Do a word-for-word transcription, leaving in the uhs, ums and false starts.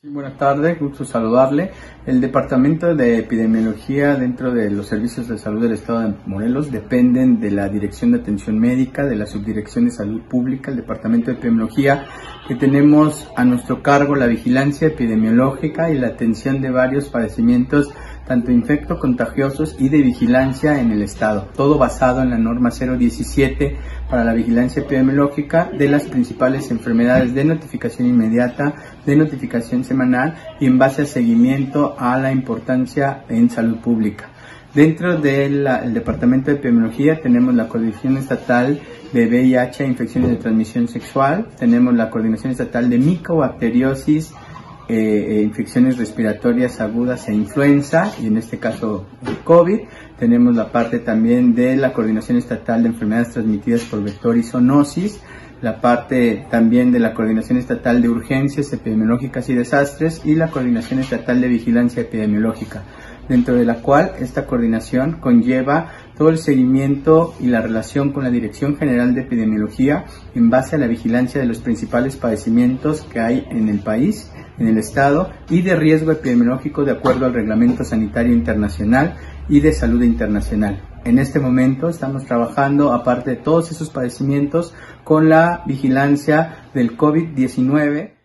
Buenas tardes, gusto saludarle. El Departamento de Epidemiología dentro de los Servicios de Salud del Estado de Morelos dependen de la Dirección de Atención Médica, de la Subdirección de Salud Pública, el Departamento de Epidemiología, que tenemos a nuestro cargo la vigilancia epidemiológica y la atención de varios padecimientos, tanto infecto-contagiosos y de vigilancia en el Estado. Todo basado en la norma cero diecisiete para la vigilancia epidemiológica de las principales enfermedades de notificación inmediata, de notificación semanal y en base a seguimiento a la importancia en salud pública. Dentro del Departamento de Epidemiología tenemos la Coordinación Estatal de V I H e Infecciones de Transmisión Sexual, tenemos la Coordinación Estatal de Micobacteriosis, Eh, infecciones respiratorias agudas e influenza, y en este caso el COVID. Tenemos la parte también de la Coordinación Estatal de Enfermedades Transmitidas por Vector y Zoonosis, la parte también de la Coordinación Estatal de Urgencias Epidemiológicas y Desastres y la Coordinación Estatal de Vigilancia Epidemiológica, dentro de la cual esta coordinación conlleva todo el seguimiento y la relación con la Dirección General de Epidemiología en base a la vigilancia de los principales padecimientos que hay en el país, en el Estado, y de riesgo epidemiológico de acuerdo al Reglamento Sanitario Internacional y de Salud Internacional. En este momento estamos trabajando, aparte de todos esos padecimientos, con la vigilancia del COVID diecinueve.